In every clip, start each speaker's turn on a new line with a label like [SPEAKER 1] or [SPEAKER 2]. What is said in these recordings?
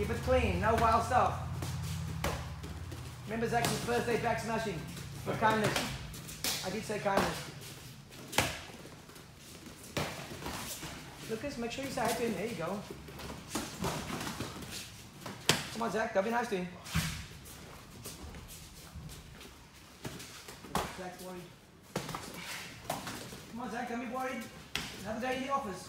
[SPEAKER 1] Keep it clean, no wild stuff. Remember Zach's first day back smashing. For kindness. I did say kindness. Lucas, make sure you say hi to him. There you go. Come on, Zach, don't be nice to him. Zach's worried. Come on, Zach, don't be worried. Another day in the office.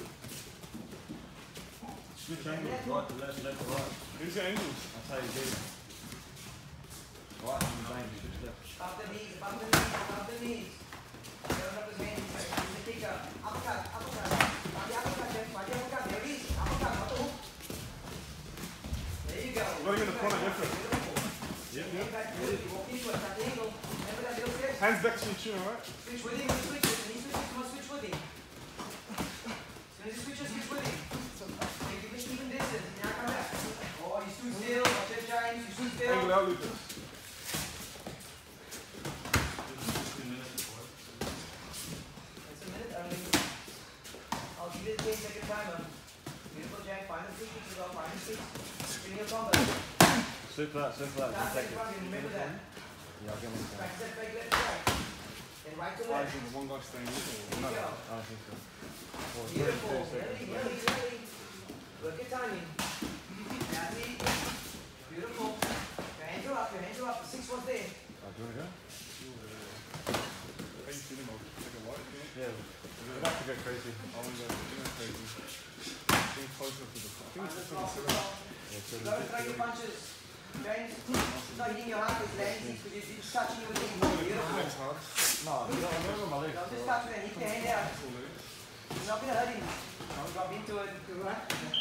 [SPEAKER 2] Switch angles, right to left, left to right.
[SPEAKER 3] Who's the angles?
[SPEAKER 2] That's how you do it. Right to the bang, switch left.
[SPEAKER 1] Above the knees, above the knees, above the knees. Turn up his hands, the kicker. Uppercut, uppercut. Body uppercut, Jeff. Body uppercut. There it is. Uppercut, not the hook. There you go.
[SPEAKER 3] Got him in the corner, different.
[SPEAKER 1] Yep, yep. Walk into it, at the angle. Remember that little step?
[SPEAKER 3] Hands back to your chin, alright?
[SPEAKER 1] Switch with him, switch with him. He switches, you must switch with him. As soon as he switches, switch with him. Give him even distance. Now come back. Oh, you stood still. Watch it, James. You stood still.
[SPEAKER 3] Angle out, Lucas.
[SPEAKER 1] That's a minute only. I'll give it a 10-second timer. Beautiful, Jack. Find the feet as well. Find the feet. Bring your combo.
[SPEAKER 2] Super, super.
[SPEAKER 1] That's it. Remember that.
[SPEAKER 2] Yeah, I'll get one.
[SPEAKER 1] Practice that fake left strike. Then right to left.
[SPEAKER 3] One guy staying with
[SPEAKER 1] There
[SPEAKER 3] him.
[SPEAKER 1] you go.
[SPEAKER 2] I think so.
[SPEAKER 1] Beautiful. Really. Work your timing. That's it. Beautiful. Your hands are up. Your hands are up. The 6 was there.
[SPEAKER 2] Do you want to go?
[SPEAKER 3] How you feeling, Mark? Take a white,
[SPEAKER 2] Yeah. We're about to go crazy.
[SPEAKER 3] I want to go crazy. Getting closer to the front. I think it's just on the center.
[SPEAKER 1] Don't throw your punches. James, it's not hitting your heart with legs, because it's touching you with the beautiful.
[SPEAKER 3] Next hard.
[SPEAKER 2] No, I'm over my legs.
[SPEAKER 1] Don't just touch with it, hit your hand out. You're not going to hurt him. Don't drop into it. Right?